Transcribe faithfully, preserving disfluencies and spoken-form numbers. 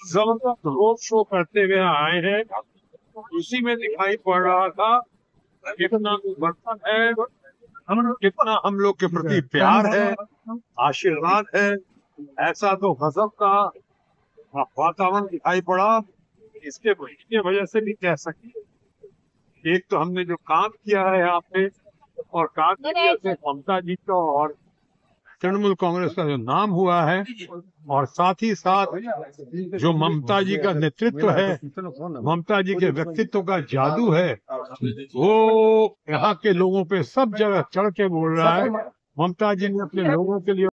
जबरदस्त road show करते हुए आए हैं। उसी में दिखाई पड़ रहा था कितना बर्तन है, हम कितना हम लोग के प्रति प्यार है, आशीर्वाद है। ऐसा तो गजब का वातावरण दिखाई पड़ा। इसके इसके वजह से भी कह सकते, एक तो हमने जो काम किया है यहाँ पे, और काम की वजह से ममता जी का और तृणमूल कांग्रेस का जो नाम हुआ है, और साथ ही साथ जो ममता जी का नेतृत्व है, ममता जी के व्यक्तित्व का जादू है, वो यहाँ के लोगों पे सब जगह चढ़ के बोल रहा है। ममता जी ने अपने लोगों के लिए